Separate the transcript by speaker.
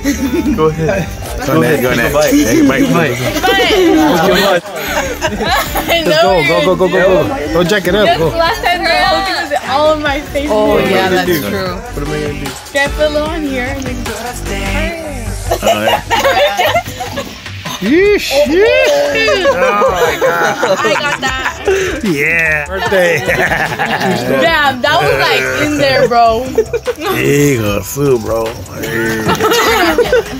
Speaker 1: Go ahead.
Speaker 2: Go ahead. Take a bite.
Speaker 3: Let's go. Go jack it up. Go.
Speaker 4: Last time they were focusing all of my face.
Speaker 5: Oh yeah, that's true.
Speaker 1: What am I gonna do?
Speaker 4: Can I put a little on here? And then
Speaker 3: Yeesh.
Speaker 2: Oh my god.
Speaker 4: I got that.
Speaker 3: Yeah. Birthday.
Speaker 4: Damn, that was like in there, bro.
Speaker 3: Hey, good food, bro. Hey.